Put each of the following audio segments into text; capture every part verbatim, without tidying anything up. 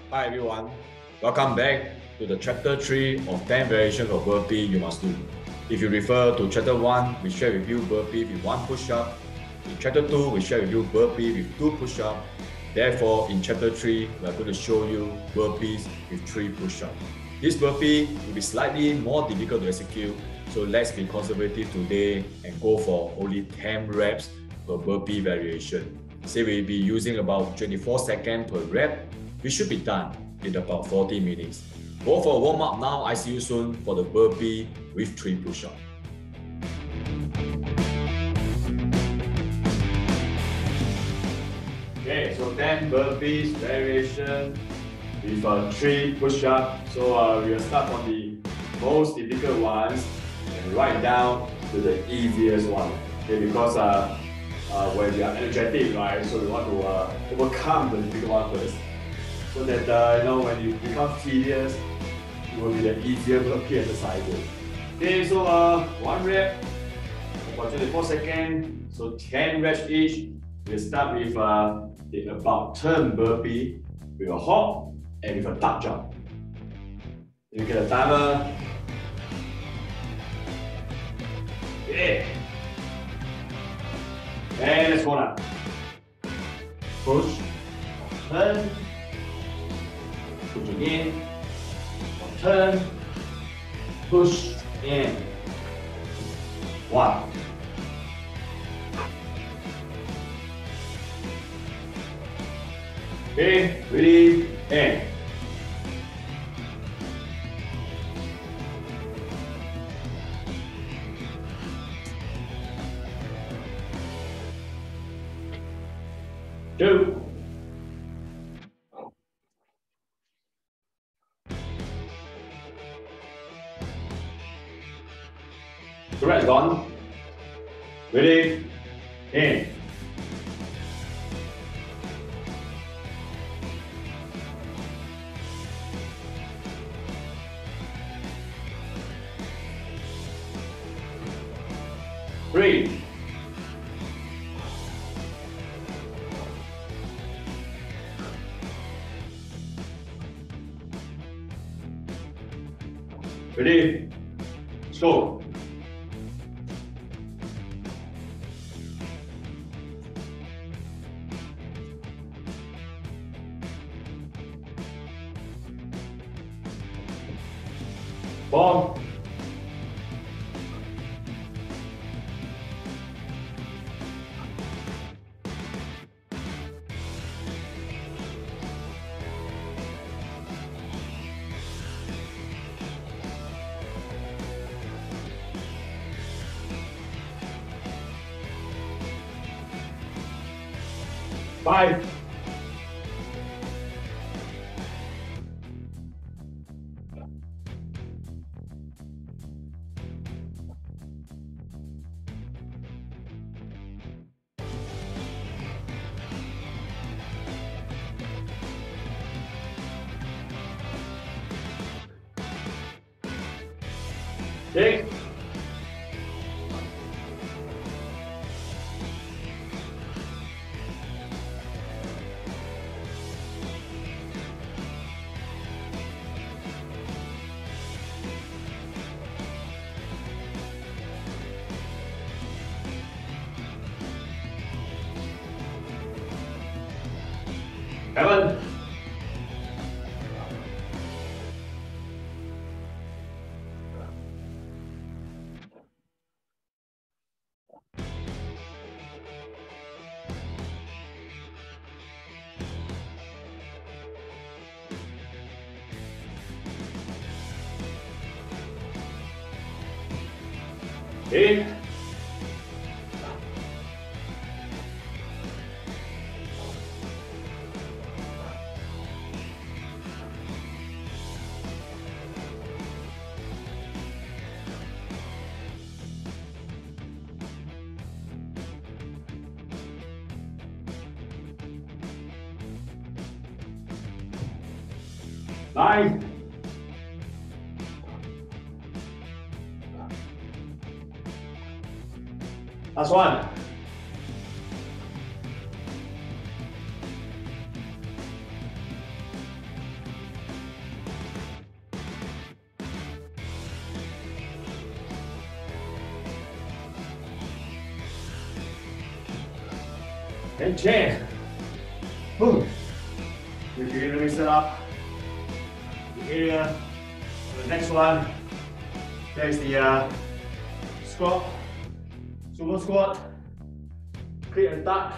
Hi everyone, welcome back to the chapter three of ten variations of burpee you must do. If you refer to chapter one, we share with you burpee with one push-up. In chapter two, we share with you burpee with two push-ups. Therefore, in chapter three, we are going to show you burpees with three push-ups. This burpee will be slightly more difficult to execute, so let's be conservative today and go for only ten reps per burpee variation. Say we'll be using about twenty-four seconds per rep. We should be done in about forty minutes. Go for a warm-up now. I see you soon for the burpee with three push-ups. Okay, so ten burpees variation with uh, three push-ups. So uh, we will start from the most difficult ones and right down to the easiest one. Okay, because uh, uh, when we are energetic, right? So we want to uh, overcome the difficult one first. So that uh, you know, when you become tedious, it will be the easier burpee exercises. Okay, so uh, one rep for twenty-four seconds. So ten reps each. We'll start with uh, the about turn burpee with a hop and with a tuck jump. You get a timer. Okay. And let's go now. Push, turn. Pushing in, turn, push in. One. Okay, ready, and. Two. Correct, gone. Ready, in. Three. Ready, let's go. Four. Five. Six. Seven. Eight. Nine. Last one. and chain. Boom. If you're gonna set up the area for the next one, there's the uh, squat, sumo squat, clean and tuck.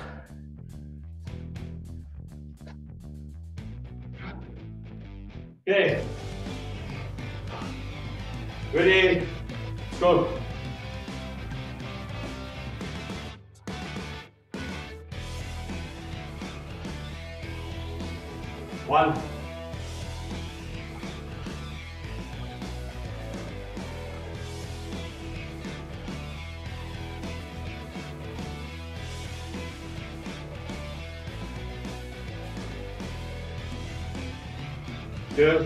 Okay. Ready? Let's go. One. Two.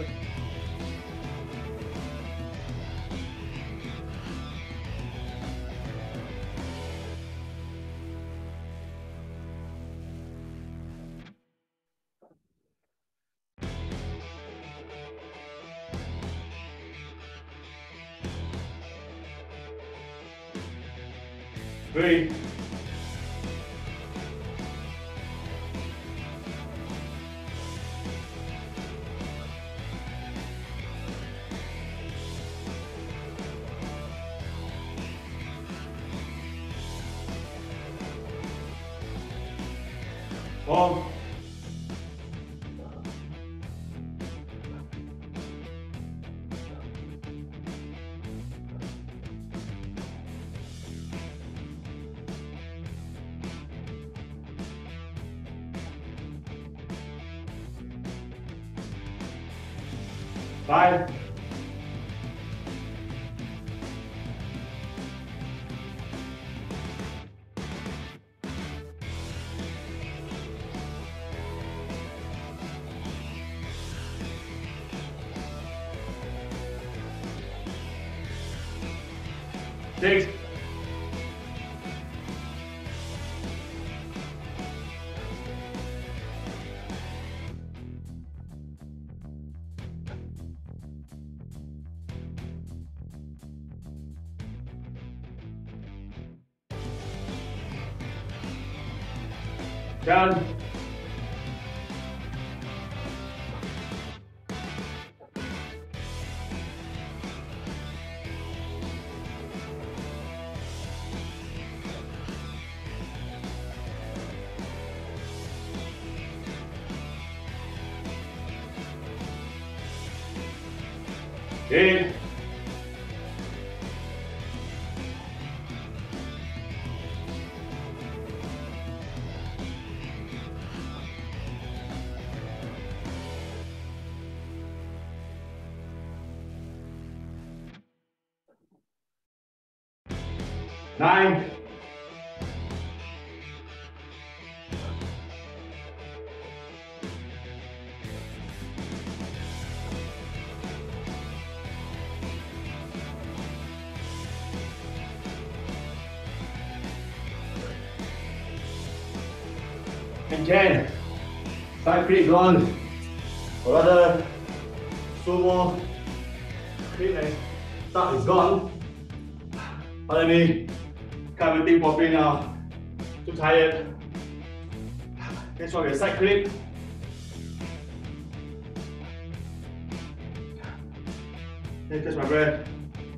Three. Four. Five. Six. Done. Eight. Nine. And ten. Side flip gone. Or rather, sumo clean and tuck is gone. Pardon me. Can't even think properly now. Too tired. Next one, a side flip. Okay, catch my breath.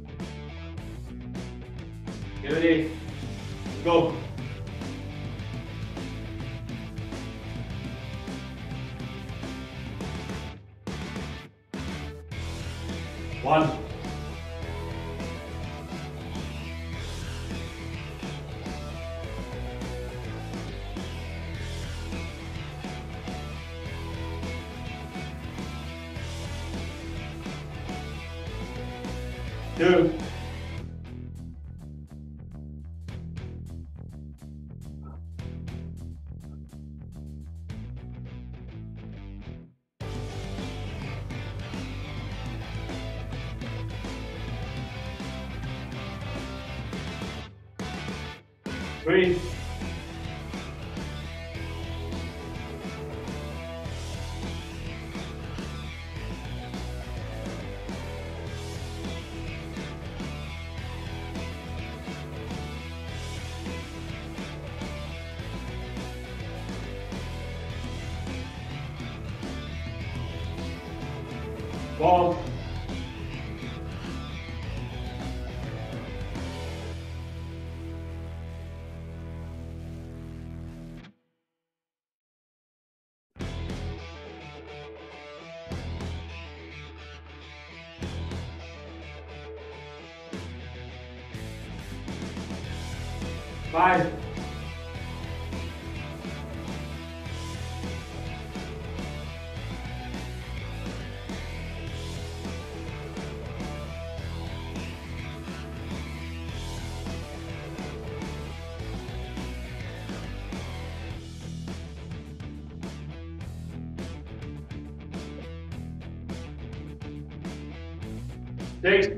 Get ready. Go. One. Two. Three. four, five, six,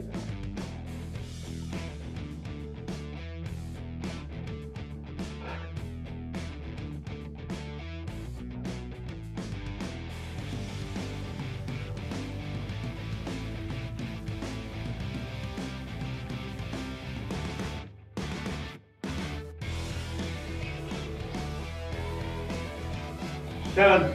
seven,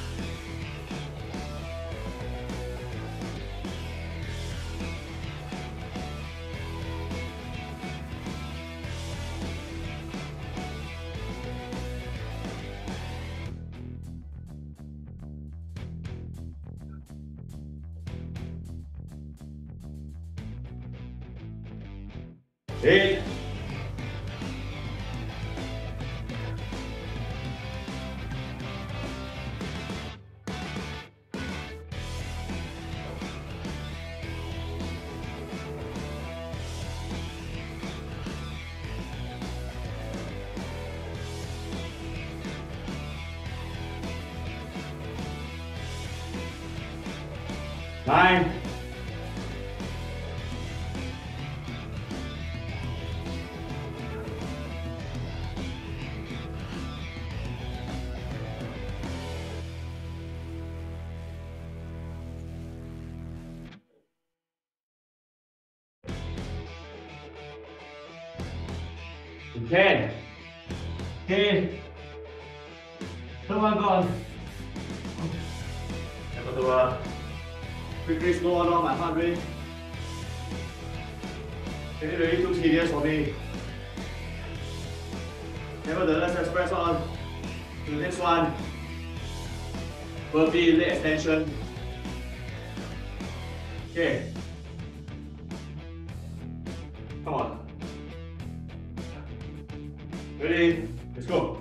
eight, nine, ten. Okay. Come on, go on. Have to uh, quickly slow down my heart rate. Get it really too tedious for me. Nevertheless, let's press on to the next one. Burpee leg extension. Okay. Come on. Ready? Let's go.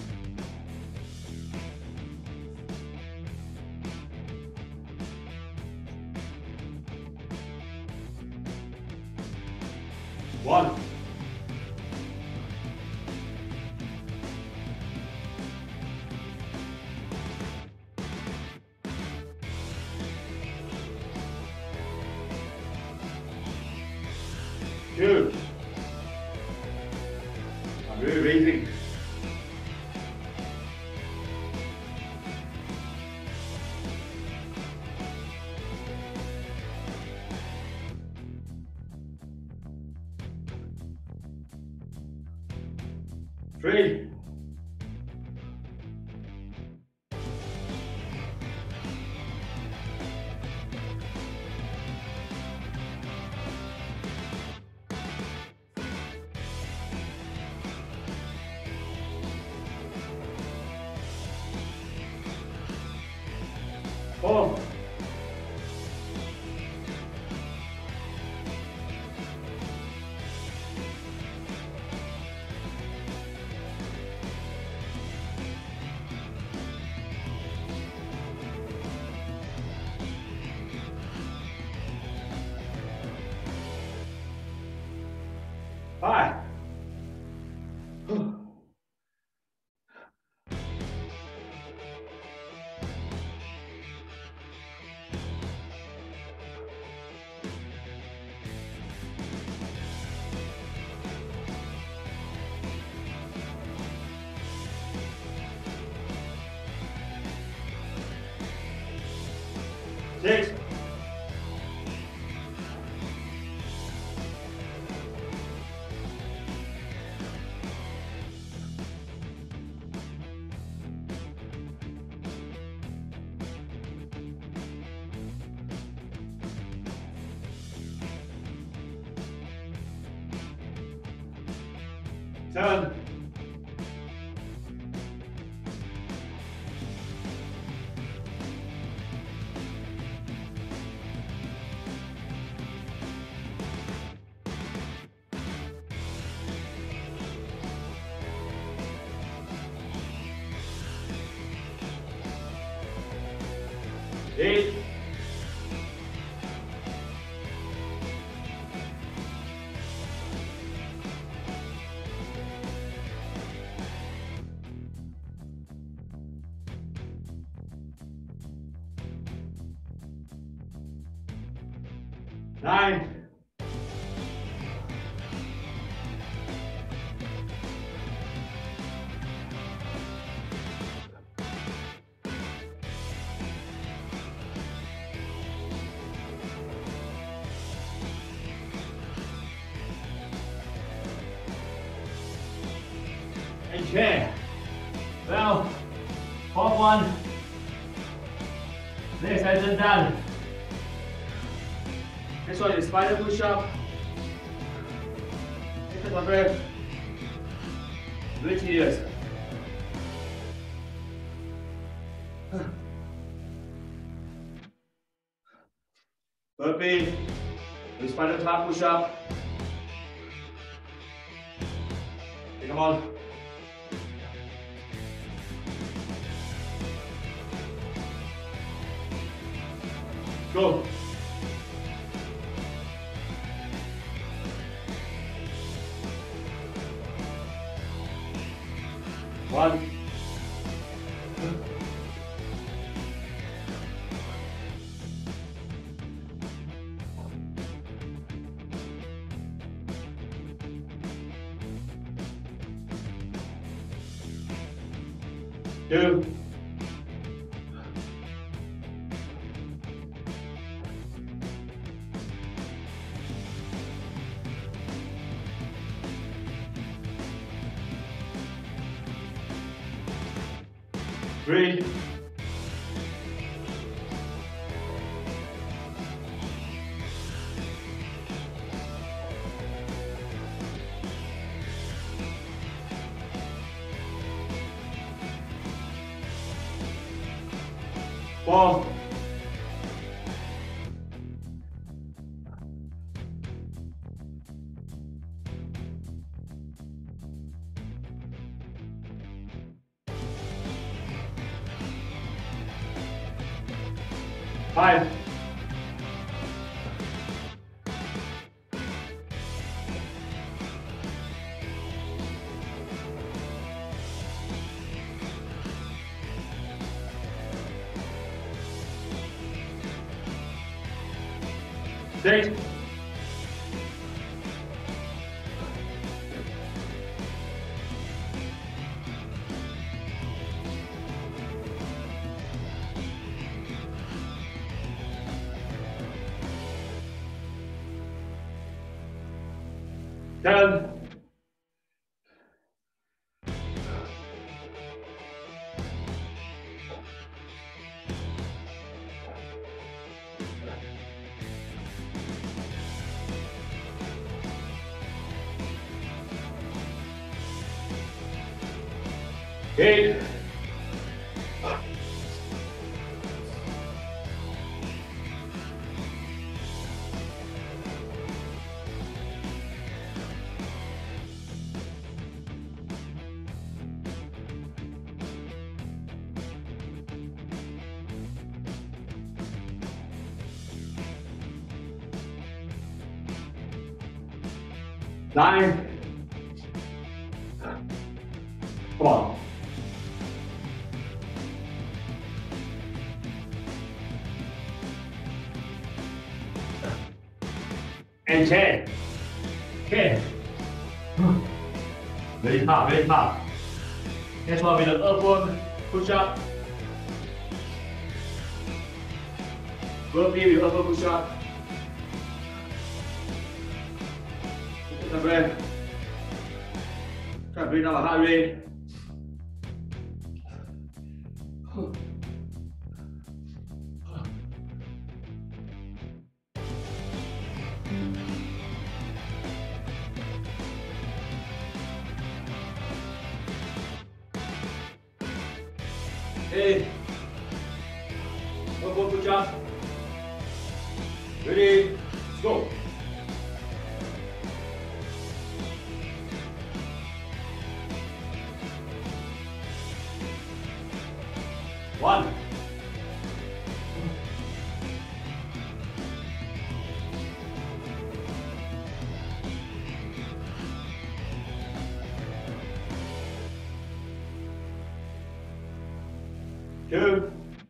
One. Two. I'm really raising. Three. Four. Five. Six. Turn. Eight. Nine. Okay. Well, fourth one. Next session done. Next one is spider push-up. Take a breath. Breathe here. Burpee. With spider trap push-up. Okay, come on. Go. One. Two. Three. Four. Five. Six. Ten. Eight. Nine. Come on. And ten. Okay. Very hard, very hard. Next one with the earthworm push up. Burpee with earthworm push up. Take a breath. Try to bring down the heart rate. Hey. One more good job. Ready? Let's go. One. Two.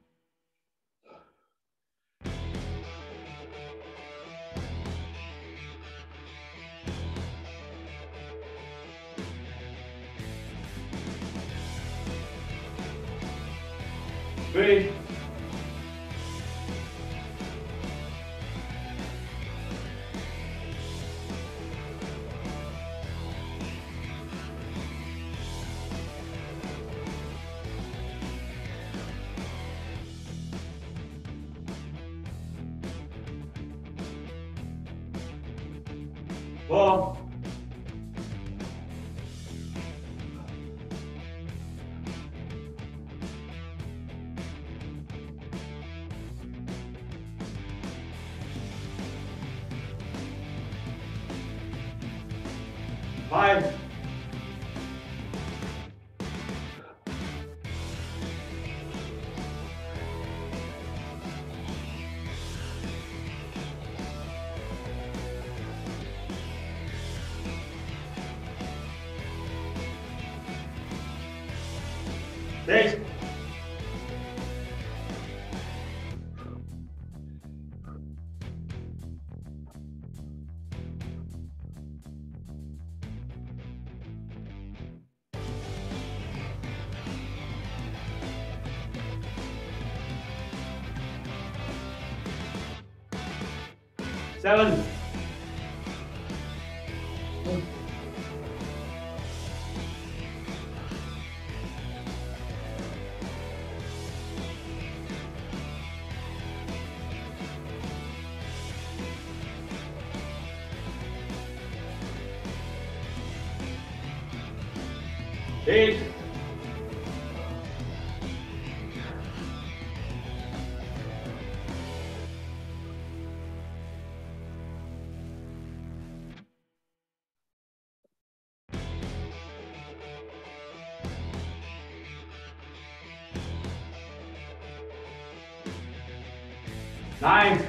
Three. Four. Five. Six. Seven. Eight. Nine.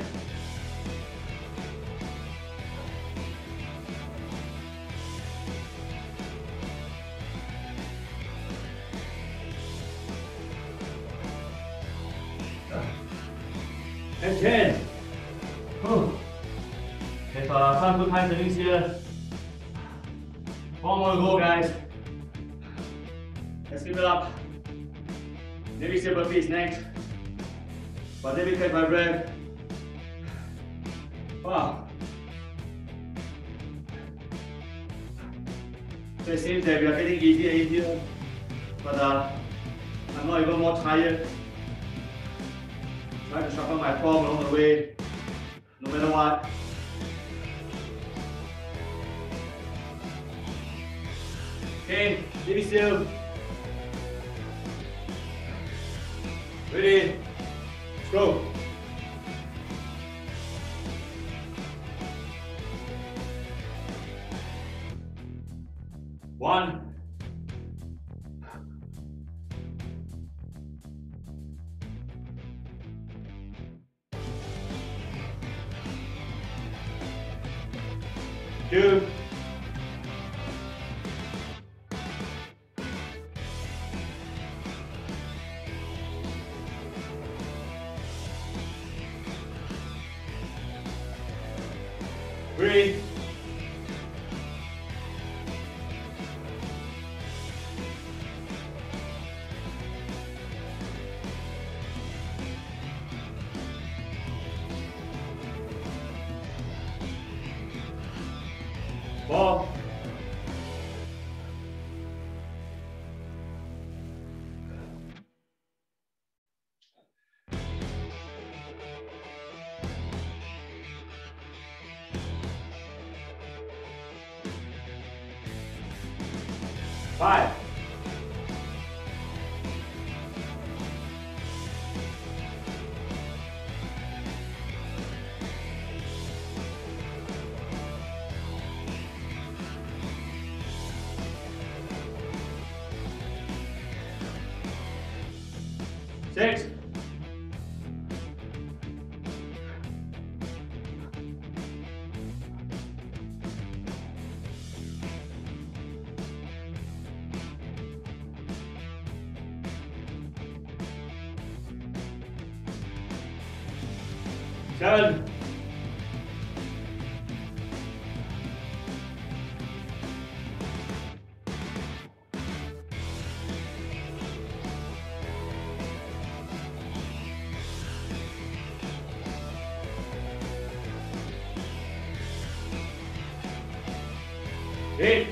And ten. Oh. If uh, some good times in here. One more to go, guys. Let's give it up. Maybe say burpee is next. But let me catch my breath. Wow. So it seems that we are getting easier and easier. But uh, I'm not even more tired. Trying to sharpen my form along the way, no matter what. Okay, baby still. Ready? Let's go. One. Two. Three. Four. Five. six, seven, eight,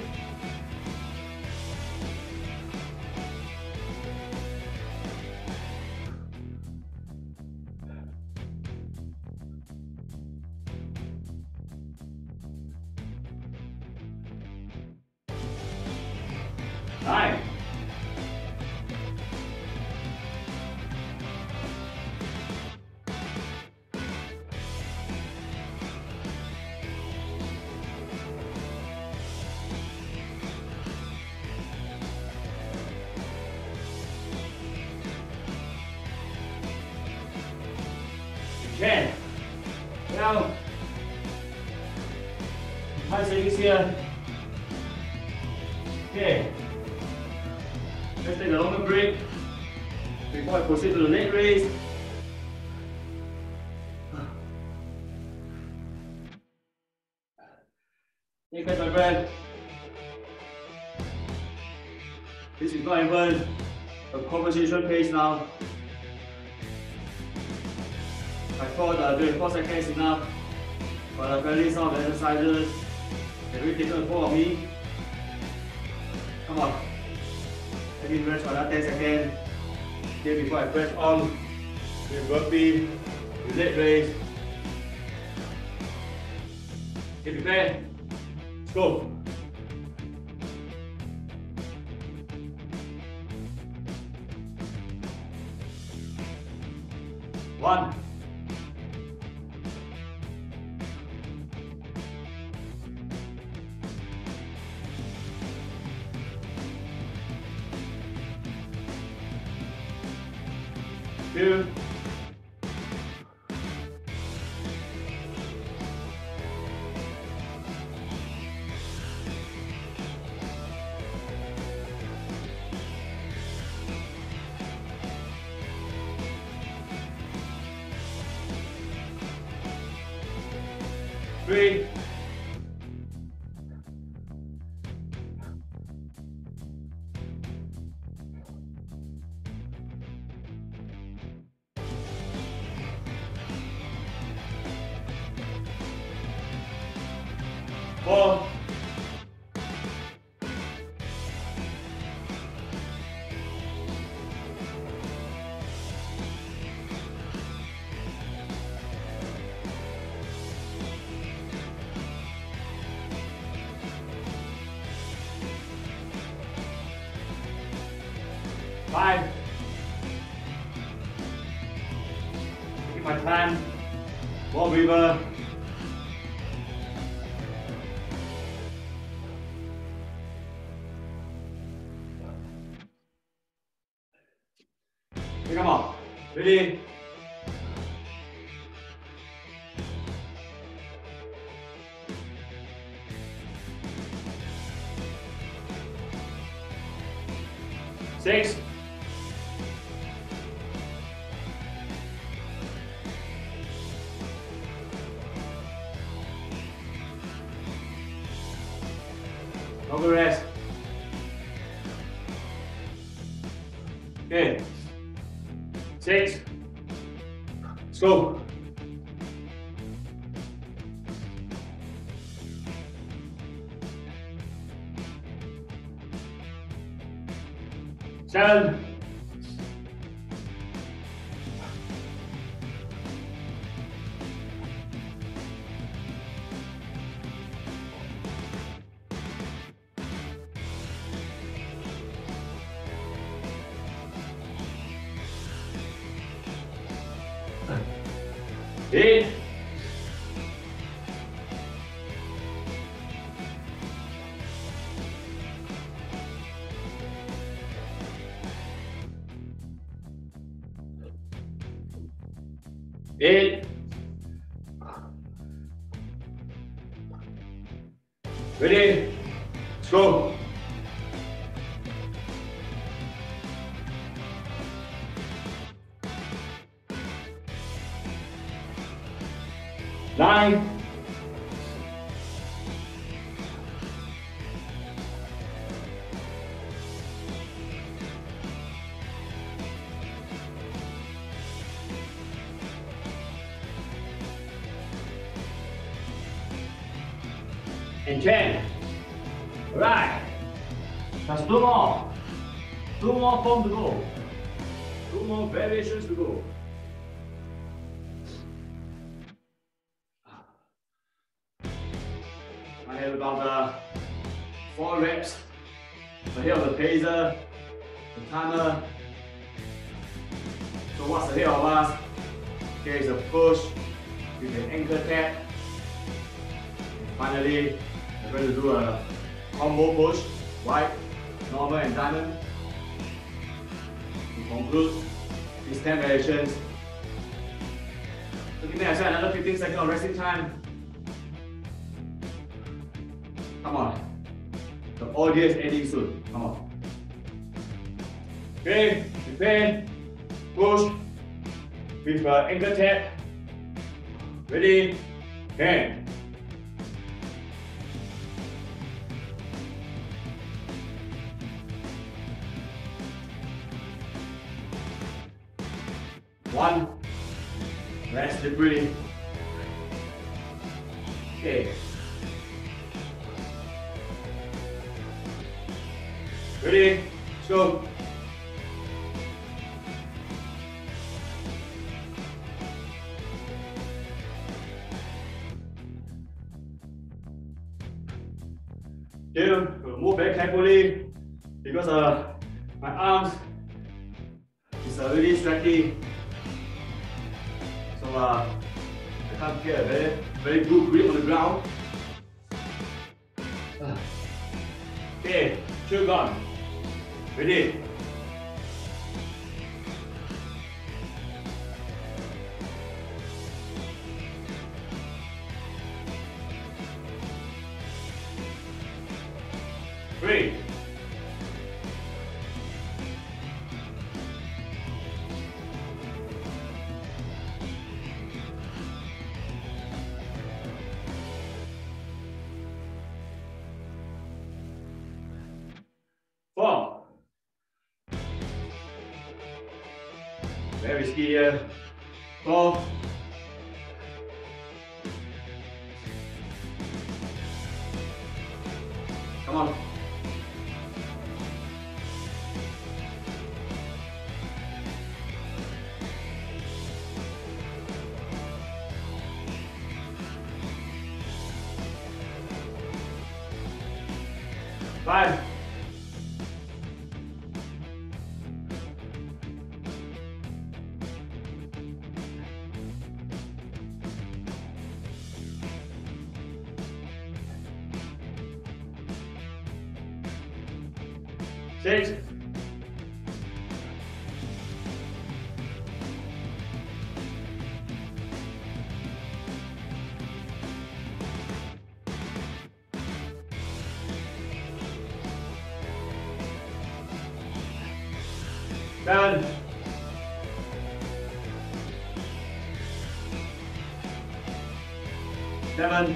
nine, ten. Now, five seconds here. Okay. Let's take a longer break before I proceed to the leg raise. Take my breath. This is not even a conversation pace now. I thought uh, twenty-four seconds enough, but apparently some of the exercises have really taken a toll of me. Come on. Let me rest for another ten seconds. Here before I press on with burpee, with leg raise. Get prepared. Let's go. One. Two. Three. Four. Five. Taking my time. More breather. Okay, come on. Ready? Six. Longer rest. Okay. Six. Let's go. Seven. Eight. Eight. Ready? Let's go. Nine. And ten. Alright. Just two more. Two more form to go. Two more variations to go. I have about uh, four reps ahead of the pacer, the timer. So what's ahead of us? Here is a push with an ankle tap. And finally, we're going to do a combo push, white, normal and diamond. To conclude these ten variations. So give me another fifteen seconds of resting time. Come on. The audience ending soon. Come on. Okay, prepare. Push. With uh, ankle tap. Ready? Hand. One. Rest the breathing. Okay. Ready? Let's go. Okay, we'll move back carefully because uh, my arms is uh, really stretchy. So uh, I can't get a very, very good grip on the ground. Okay, two gone. Ready? Three. Four. Very risky here. Four. Come on. Five. Six. Seven. Seven.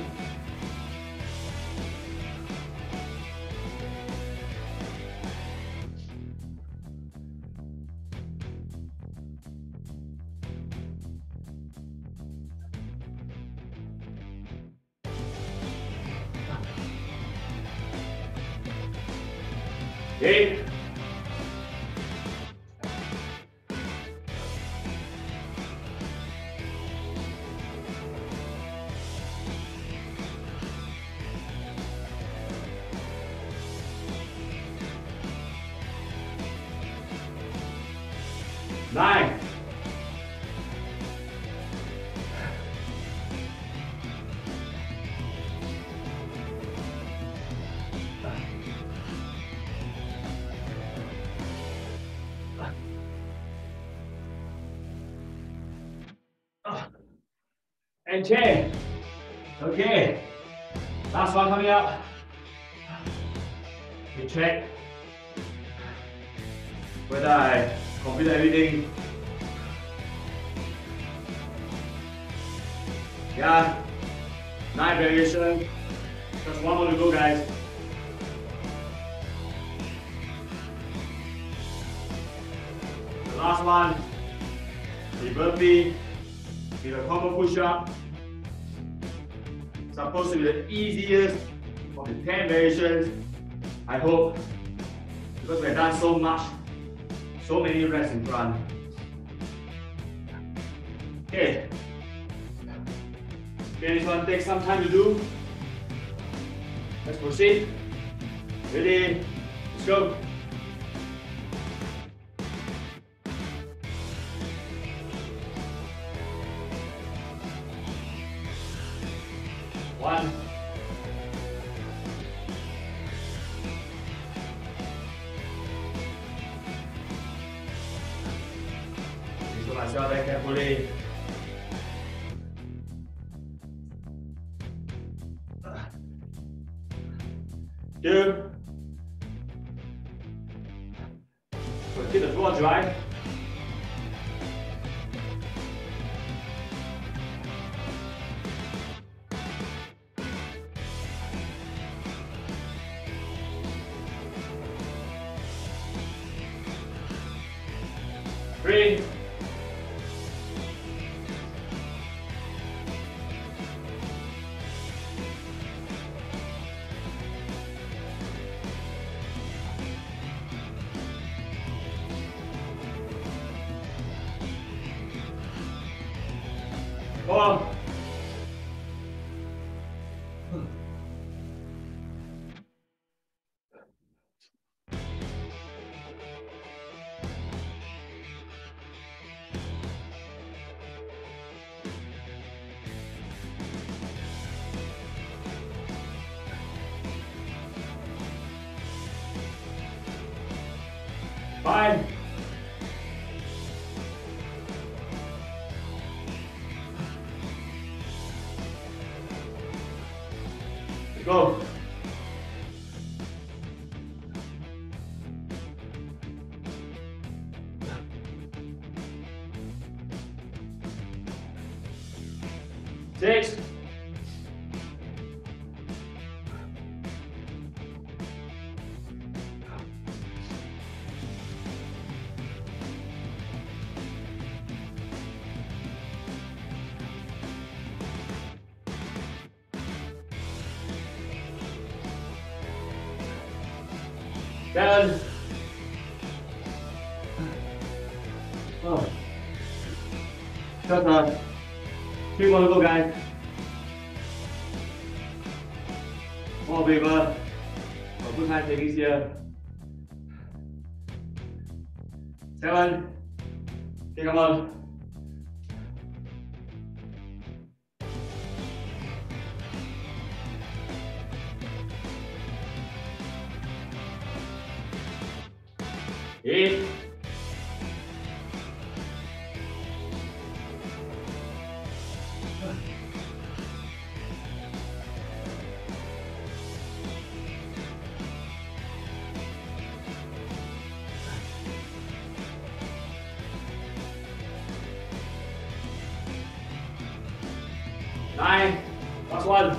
Eight. Nine. Ah. and chair. Okay, last one coming up. We check whether I complete everything. Yeah, nine variation. Just one more to go, guys. The last one, the burpee with a combo push-up. Supposed to be the easiest of the ten variations. I hope, because we've done so much, so many reps in front. Okay. Okay, this one takes some time to do. Let's proceed. Ready? Let's go. One. Use myself very carefully. Two. So keep the floor dry. Three. Four. Five. Go. Six. Seven. Oh. Just uh, three more to go, guys. More paper. For good time takings here. Seven. Okay, come on. Eight. Nine. Last one.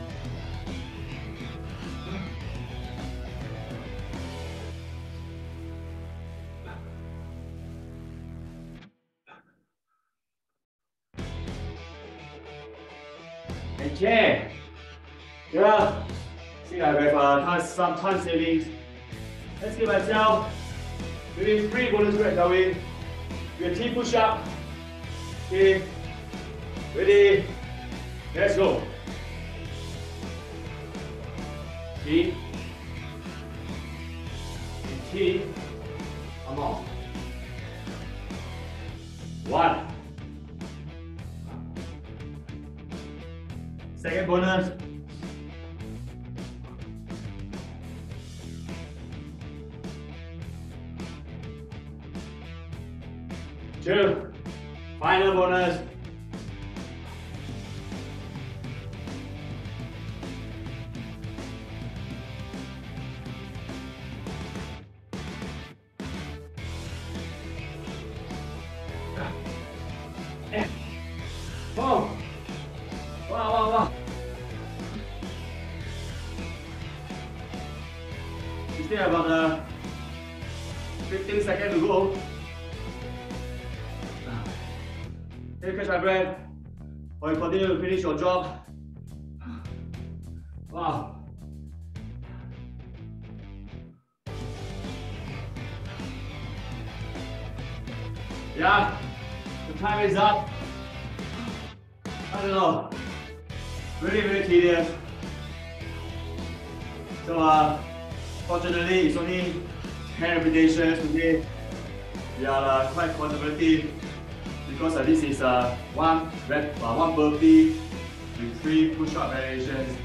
And chair. Yeah. See, I have uh, ton, some ton savings. Let's give myself maybe three bonus reps, shall we? Do a T push up. Okay. Ready? Let's go. T. And T. Come on. One. Second bonus. Two. Final bonus. about uh, fifteen seconds to go. Okay, catch my breath. Or you continue to finish your job. Wow. Yeah, the time is up. I don't know. Really, really tedious. So, uh, fortunately, it's only ten repetitions today. We are uh, quite conservative because uh, this is uh, one rep, uh, one burpee with three push-up variations.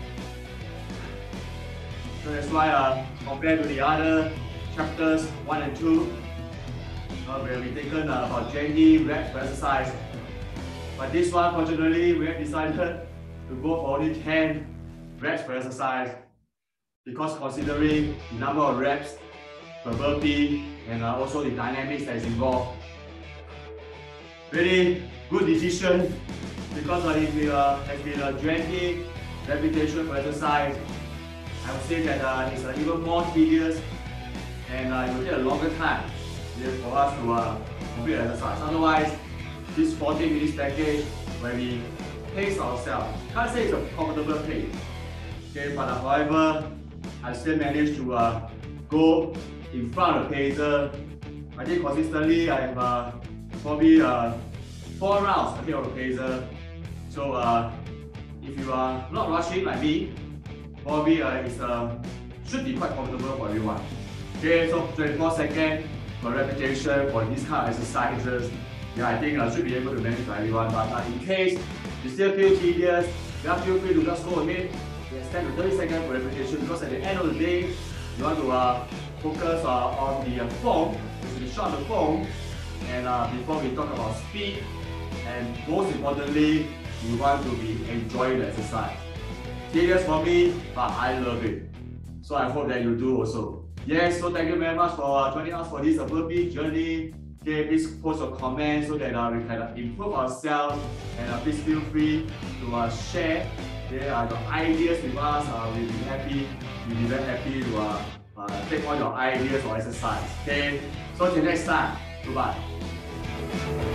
So that's why, uh, compared to the other chapters one and two, uh, we have been taken uh, about twenty reps per exercise. But this one, fortunately, we have decided to go for only ten reps per exercise because considering the number of reps per burpee and uh, also the dynamics that is involved. Really good decision because uh, if it uh, has been uh, twenty repetition per exercise, I would say that uh, it's uh, even more tedious and uh, it will take a longer time for us to uh, complete the exercise. Otherwise, this forty minutes package where we pace ourselves, can't say it's a comfortable pace. Okay, but uh, however, I still managed to uh, go in front of the pacer. I think consistently I have uh, probably uh, four rounds ahead of the pacer. So uh, if you are not rushing like me, probably uh, it's, uh, should be quite comfortable for everyone. Okay, so twenty-four seconds per repetition for this kind of exercises. Yeah, I think I uh, should be able to manage for everyone. But uh, in case you still feel tedious, you have feel free to just go ahead. Extend to thirty seconds per repetition because at the end of the day, you want to uh, focus uh, on the uh, form, to be short on the form, and uh, before we talk about speed, and most importantly, you want to be enjoying the exercise. Tedious for me, but I love it. So I hope that you do also. Yes, so thank you very much for uh, joining us for this uh, burpee journey. Okay, please post your comments so that uh, we can uh, improve ourselves, and uh, please feel free to uh, share okay, uh, your ideas with us. Uh, we'll be happy, we'll be very happy to uh, uh, take all your ideas for exercise. Okay, so till next time, goodbye.